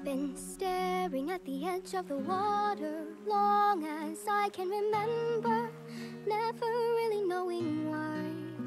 been staring at the edge of the water long as I can remember, never really knowing why.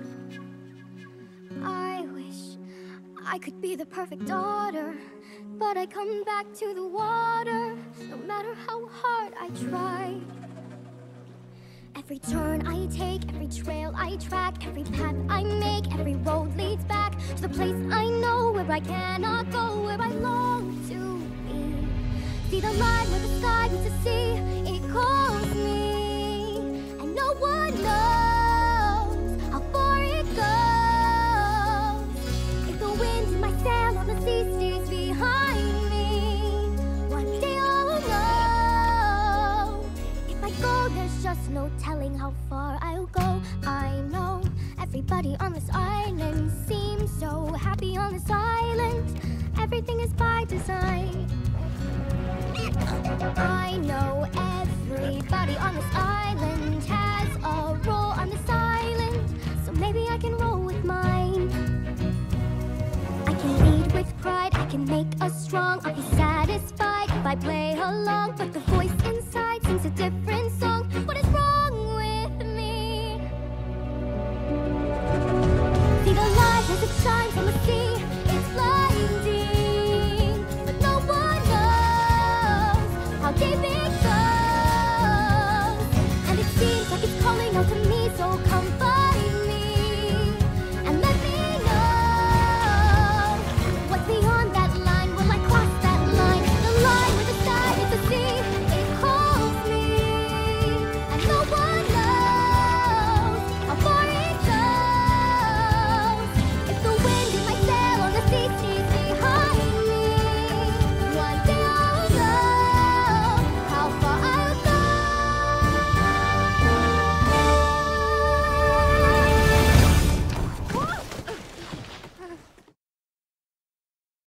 I wish I could be the perfect daughter, but I come back to the water no matter how hard I try. Every turn I take, every trail I track, every path I make, every road leads back to the place I know where I cannot go, where I long to be. See the line where the sky meets the sea, it calls me, and no one knows how far it goes. If the wind in my sail on the sea stays behind me, one day I'll know. If I go, there's just no telling how far I'll go. I know everybody on this island seems so happy on this island. Everything is by design. I know everybody on this island has a role on this island, so maybe I can roll with mine. I can lead with pride, I can make us strong. I'll be satisfied if I play along, but the voice inside sings a different